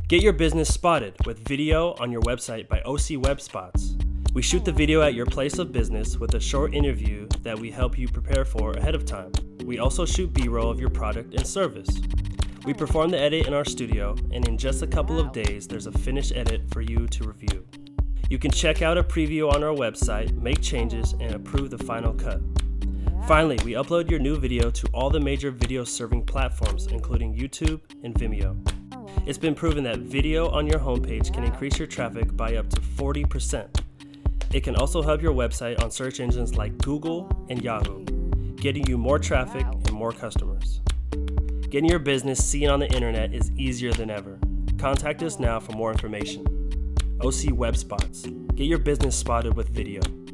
Get your business spotted with video on your website by OC Web Spots. We shoot the video at your place of business with a short interview that we help you prepare for ahead of time. We also shoot B-roll of your product and service. We perform the edit in our studio, and in just a couple of days, there's a finished edit for you to review. You can check out a preview on our website, make changes, and approve the final cut. Finally, we upload your new video to all the major video serving platforms, including YouTube and Vimeo. It's been proven that video on your homepage can increase your traffic by up to 40%. It can also help your website on search engines like Google and Yahoo, getting you more traffic and more customers. Getting your business seen on the internet is easier than ever. Contact us now for more information. OC Web Spots. Get your business spotted with video.